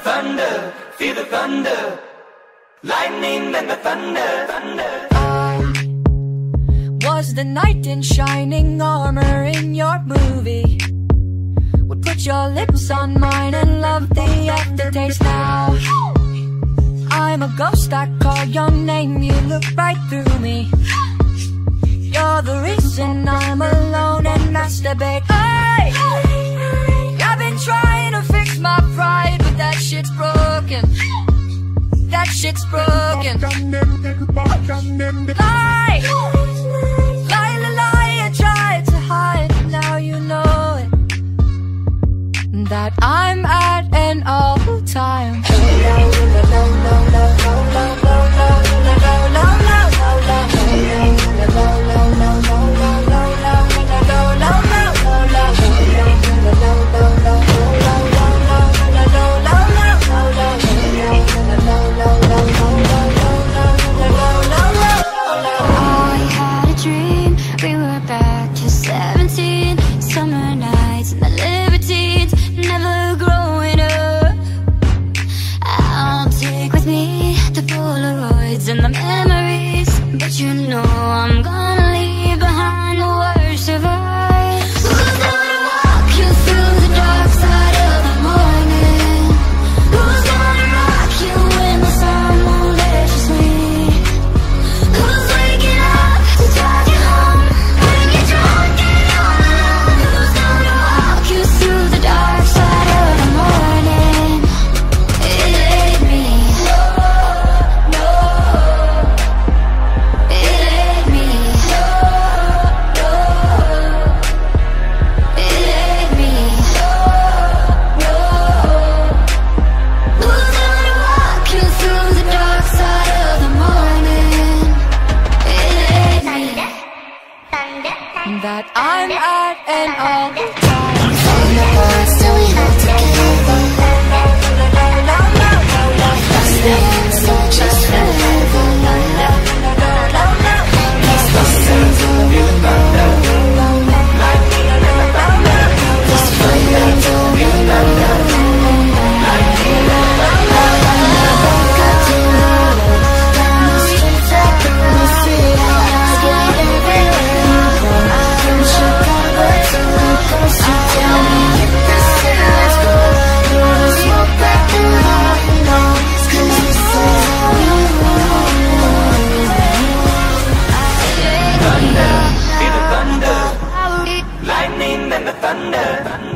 thunder, feel the thunder, lightning and the thunder, thunder. I was the knight in shining armor in your movie. Would put your lips on mine and love the aftertaste. Now I'm a ghost, I call your name, you look right through me. You're the reason I'm alone and masturbate. I've been trying to fix my pride, but that shit's broken. That shit's broken. Lie, lie, lie, lie, I tried to hide, but now you know it, that I'm at an all-time. And the memories, but you know I'm gonna leave behind the worst of us. Who's gonna walk you through the dark side of the morning? Who's gonna rock you when the sun won't let you sleep? Who's waking up to drive you home when you're drunk and all alone? Who's gonna walk you through the dark side of the morning? It ain't me. That I'm at an all-time. From the words that we had together, lost the answer just forever. These lessons are real thunder, lightning and the thunder. These feelings are real thunder, lightning and the thunder. Got to know down the streets I go, see I get everywhere. Thunder, lightning and the thunder.